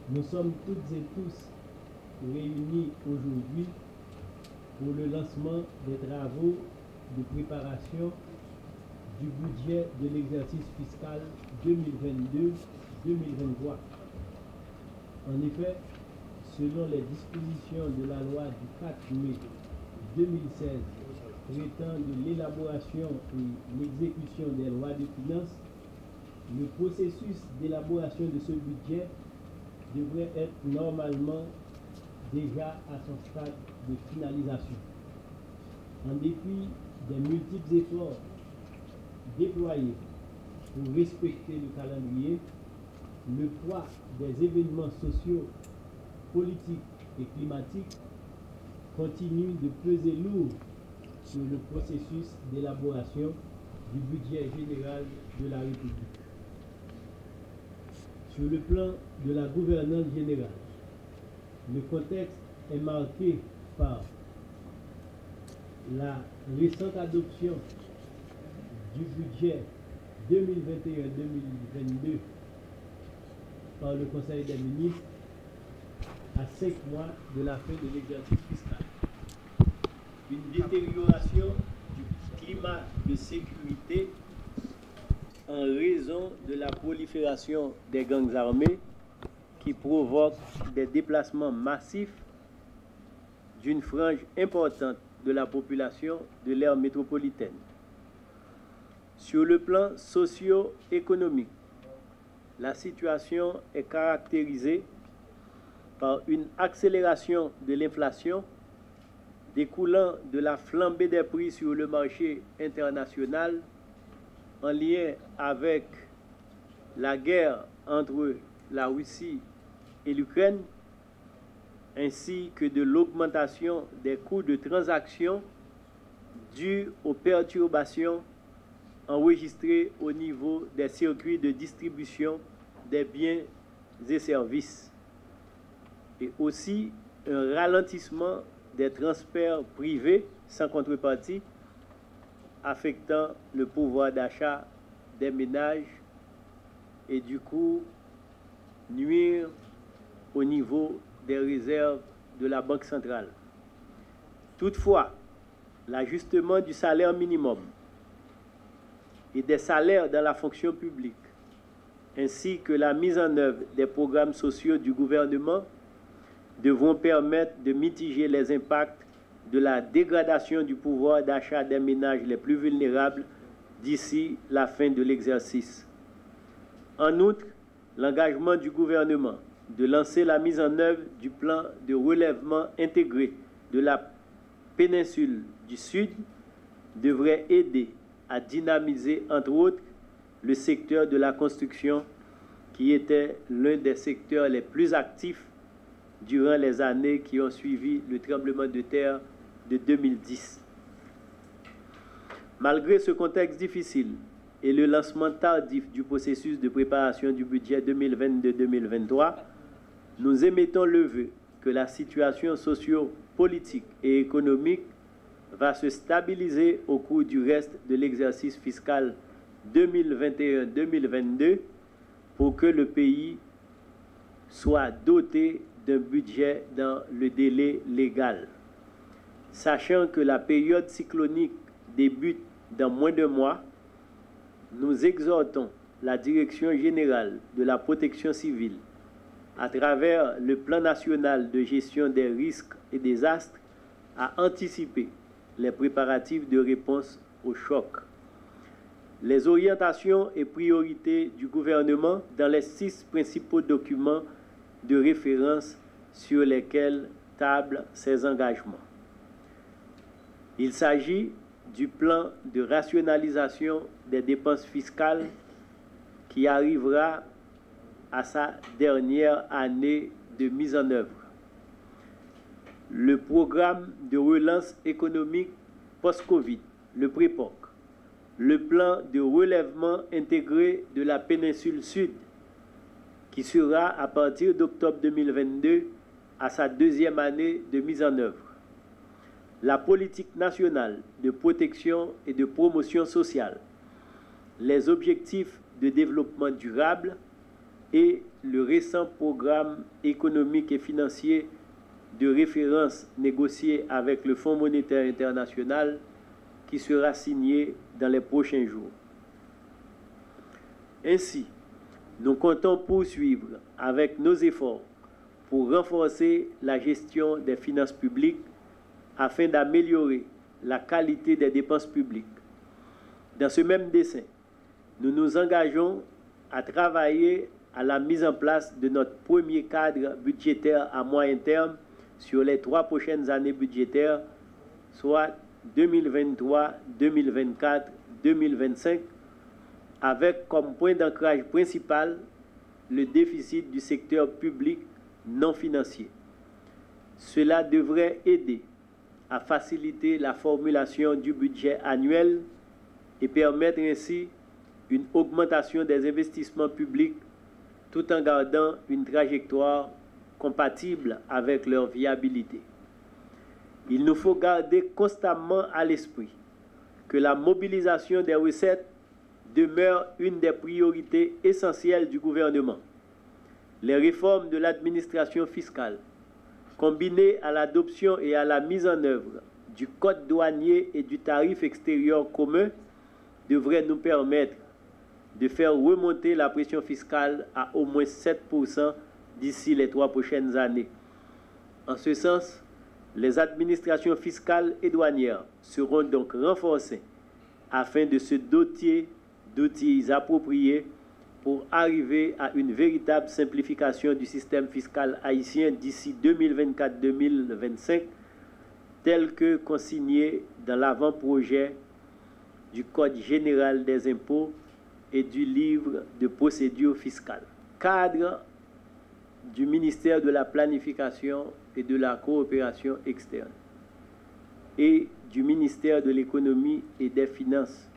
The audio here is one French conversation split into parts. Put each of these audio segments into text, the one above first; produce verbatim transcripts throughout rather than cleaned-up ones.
Nous sommes toutes et tous réunis aujourd'hui pour le lancement des travaux de préparation du budget de l'exercice fiscal deux mille vingt-deux deux mille vingt-trois. En effet, selon les dispositions de la loi du quatre mai deux mille seize traitant de l'élaboration et l'exécution des lois de finances, le processus d'élaboration de ce budget devrait être normalement déjà à son stade de finalisation. En dépit des multiples efforts déployés pour respecter le calendrier, le poids des événements sociaux, politiques et climatiques continue de peser lourd sur le processus d'élaboration du budget général de la République. Sur le plan de la gouvernance générale, le contexte est marqué par la récente adoption du budget deux mille vingt et un deux mille vingt-deux par le Conseil des ministres à cinq mois de la fin de l'exercice fiscal. Une détérioration du climat de sécurité en raison de la prolifération des gangs armés qui provoque des déplacements massifs d'une frange importante de la population de l'aire métropolitaine. Sur le plan socio-économique, la situation est caractérisée par une accélération de l'inflation découlant de la flambée des prix sur le marché international en lien avec la guerre entre la Russie et l'Ukraine, ainsi que de l'augmentation des coûts de transaction dus aux perturbations enregistrées au niveau des circuits de distribution des biens et services, et aussi un ralentissement des transferts privés sans contrepartie, affectant le pouvoir d'achat des ménages et du coup nuire au niveau des réserves de la Banque centrale. Toutefois, l'ajustement du salaire minimum et des salaires dans la fonction publique, ainsi que la mise en œuvre des programmes sociaux du gouvernement, devront permettre de mitiger les impacts de la dégradation du pouvoir d'achat des ménages les plus vulnérables d'ici la fin de l'exercice. En outre, l'engagement du gouvernement de lancer la mise en œuvre du plan de relèvement intégré de la péninsule du Sud devrait aider à dynamiser, entre autres, le secteur de la construction, qui était l'un des secteurs les plus actifs durant les années qui ont suivi le tremblement de terre de deux mille dix. Malgré ce contexte difficile et le lancement tardif du processus de préparation du budget deux mille vingt-deux deux mille vingt-trois, nous émettons le vœu que la situation socio-politique et économique va se stabiliser au cours du reste de l'exercice fiscal deux mille vingt et un deux mille vingt-deux pour que le pays soit doté d'un budget dans le délai légal. Sachant que la période cyclonique débute dans moins d'un mois, nous exhortons la Direction générale de la protection civile, à travers le plan national de gestion des risques et des désastres, à anticiper les préparatifs de réponse au choc. Les orientations et priorités du gouvernement dans les six principaux documents de référence sur lesquels tablent ces engagements. Il s'agit du plan de rationalisation des dépenses fiscales qui arrivera à sa dernière année de mise en œuvre. Le programme de relance économique post-Covid, le PREPOC, le plan de relèvement intégré de la péninsule Sud, qui sera à partir d'octobre deux mille vingt-deux à sa deuxième année de mise en œuvre. La politique nationale de protection et de promotion sociale, les objectifs de développement durable, et le récent programme économique et financier de référence négocié avec le Fonds monétaire international qui sera signé dans les prochains jours. Ainsi, nous comptons poursuivre avec nos efforts pour renforcer la gestion des finances publiques afin d'améliorer la qualité des dépenses publiques. Dans ce même dessein, nous nous engageons à travailler à la mise en place de notre premier cadre budgétaire à moyen terme sur les trois prochaines années budgétaires, soit deux mille vingt-trois, deux mille vingt-quatre, deux mille vingt-cinq, avec comme point d'ancrage principal le déficit du secteur public non financier. Cela devrait aider à faciliter la formulation du budget annuel et permettre ainsi une augmentation des investissements publics tout en gardant une trajectoire compatible avec leur viabilité. Il nous faut garder constamment à l'esprit que la mobilisation des recettes demeure une des priorités essentielles du gouvernement. Les réformes de l'administration fiscale, combinées à l'adoption et à la mise en œuvre du code douanier et du tarif extérieur commun, devraient nous permettre de faire remonter la pression fiscale à au moins sept pour cent d'ici les trois prochaines années. En ce sens, les administrations fiscales et douanières seront donc renforcées afin de se doter d'outils appropriés pour arriver à une véritable simplification du système fiscal haïtien d'ici deux mille vingt-quatre deux mille vingt-cinq, tel que consigné dans l'avant-projet du Code général des impôts et du livre de procédure fiscale. Cadre du ministère de la Planification et de la Coopération externe et du ministère de l'Économie et des Finances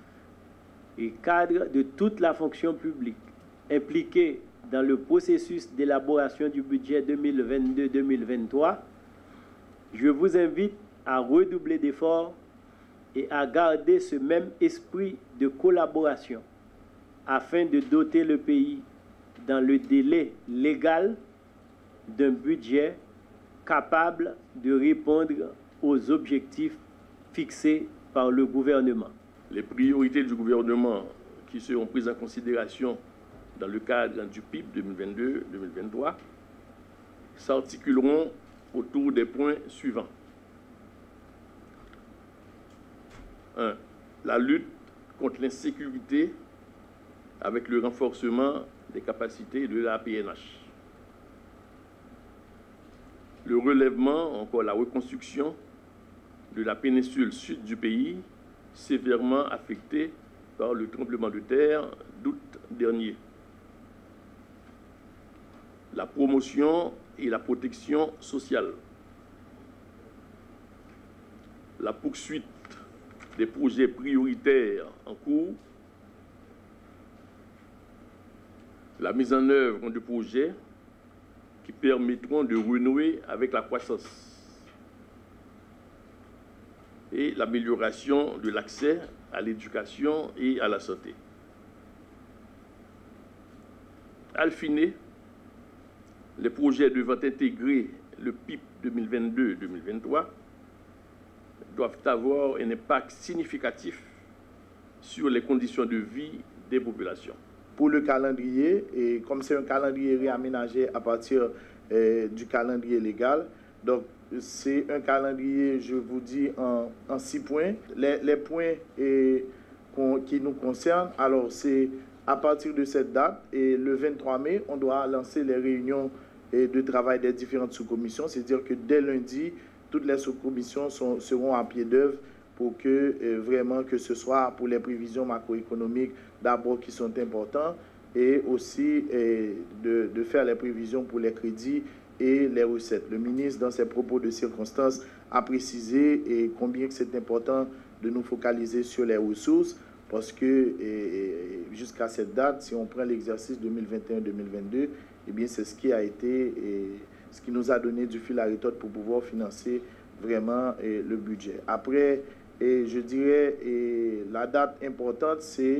et cadre de toute la fonction publique impliquée dans le processus d'élaboration du budget deux mille vingt-deux deux mille vingt-trois, je vous invite à redoubler d'efforts et à garder ce même esprit de collaboration afin de doter le pays dans le délai légal d'un budget capable de répondre aux objectifs fixés par le gouvernement. Les priorités du gouvernement qui seront prises en considération dans le cadre du P I B deux mille vingt-deux deux mille vingt-trois s'articuleront autour des points suivants. un. La lutte contre l'insécurité avec le renforcement des capacités de la P N H. Le relèvement, encore la reconstruction de la péninsule sud du pays, sévèrement affectée par le tremblement de terre d'août dernier. La promotion et la protection sociale. La poursuite des projets prioritaires en cours. La mise en œuvre de projets qui permettront de renouer avec la croissance et l'amélioration de l'accès à l'éducation et à la santé. À le finir, les projets devant intégrer le P I B deux mille vingt-deux deux mille vingt-trois doivent avoir un impact significatif sur les conditions de vie des populations. Pour le calendrier, et comme c'est un calendrier réaménagé à partir euh, du calendrier légal, donc c'est un calendrier, je vous dis, en, en six points. Les, les points et, qui nous concernent, alors c'est à partir de cette date, et le vingt-trois mai, on doit lancer les réunions et, de travail des différentes sous-commissions, c'est-à-dire que dès lundi, toutes les sous-commissions sont, seront à pied d'œuvre pour que euh, vraiment que ce soit pour les prévisions macroéconomiques d'abord qui sont importantes et aussi euh, de, de faire les prévisions pour les crédits et les recettes. Le ministre, dans ses propos de circonstances, a précisé et combien c'est important de nous focaliser sur les ressources parce que jusqu'à cette date, si on prend l'exercice deux mille vingt et un deux mille vingt-deux, eh bien c'est ce qui a été et ce qui nous a donné du fil à retordre pour pouvoir financer vraiment et, le budget. Après, et je dirais, et la date importante, c'est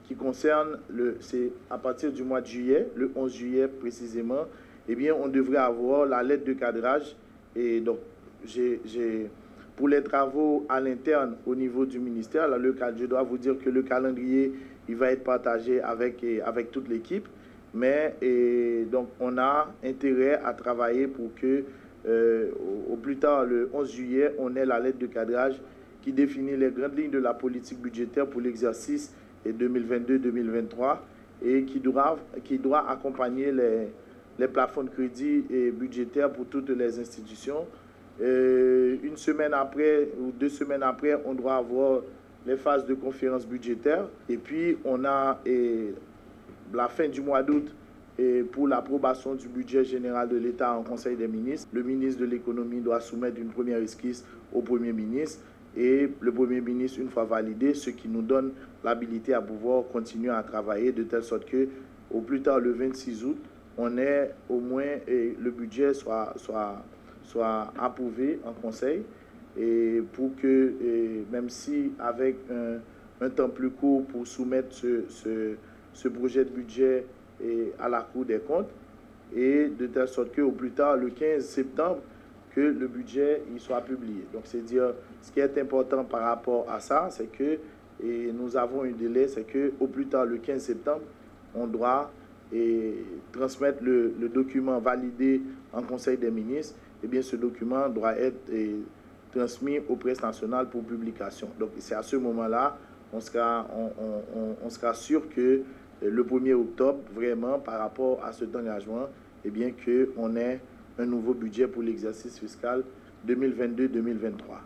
qui concerne, le, c'est à partir du mois de juillet, le onze juillet précisément, eh bien, on devrait avoir la lettre de cadrage. Et donc, j'ai, j'ai, pour les travaux à l'interne au niveau du ministère, là, le, je dois vous dire que le calendrier, il va être partagé avec, avec toute l'équipe. Mais et, donc, on a intérêt à travailler pour que, euh, au, au plus tard, le onze juillet, on ait la lettre de cadrage qui définit les grandes lignes de la politique budgétaire pour l'exercice deux mille vingt-deux deux mille vingt-trois et qui doit, qui doit accompagner les, les plafonds de crédit et budgétaires pour toutes les institutions. Euh, une semaine après ou deux semaines après, on doit avoir les phases de conférence budgétaire. Et puis, on a et, la fin du mois d'août et pour l'approbation du budget général de l'État en Conseil des ministres. Le ministre de l'économie doit soumettre une première esquisse au Premier ministre et le Premier ministre, une fois validé, ce qui nous donne l'habilité à pouvoir continuer à travailler de telle sorte que, au plus tard le vingt-six août, on ait au moins et le budget soit, soit, soit approuvé en Conseil et pour que, et même si avec un, un temps plus court pour soumettre ce, ce, ce projet de budget et à la Cour des comptes, et de telle sorte qu'au plus tard, le quinze septembre, que le budget il soit publié. Donc, c'est dire, ce qui est important par rapport à ça, c'est que et nous avons un délai, c'est qu'au plus tard, le quinze septembre, on doit et, transmettre le, le document validé en Conseil des ministres. Et bien, ce document doit être et, transmis aux presses nationales pour publication. Donc, c'est à ce moment-là, on sera, on, on, on sera sûr que le premier octobre, vraiment, par rapport à cet engagement, eh bien, qu'on ait un nouveau budget pour l'exercice fiscal deux mille vingt-deux deux mille vingt-trois.